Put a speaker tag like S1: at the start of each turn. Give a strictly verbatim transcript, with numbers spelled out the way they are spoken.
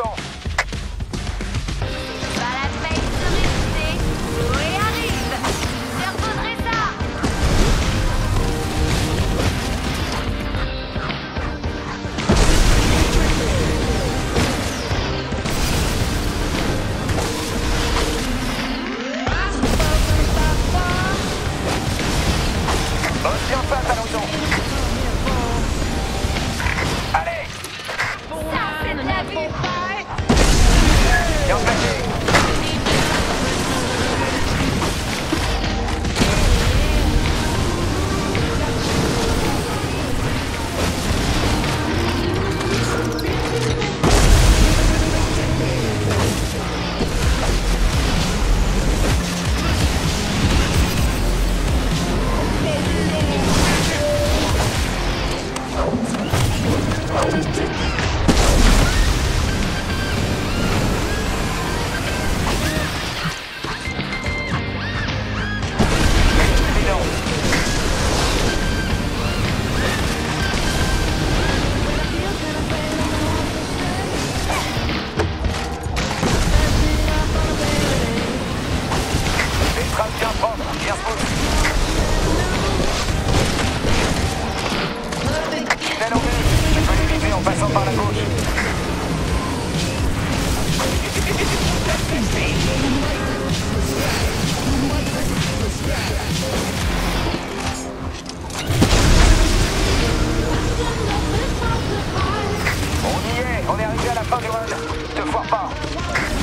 S1: sang.
S2: Balade mail sollicité. Chloé arrive. Je reposerai ça.
S1: Aussi en face à l'horizon. Allez,
S2: Ça, c'est de la vie.
S1: bien placé. Les traces bien prendre, bien se poser. Tunnel en vue, tu peux les viser en passant par la gauche. On y est, on est arrivé à la fin du run. Te foire pas.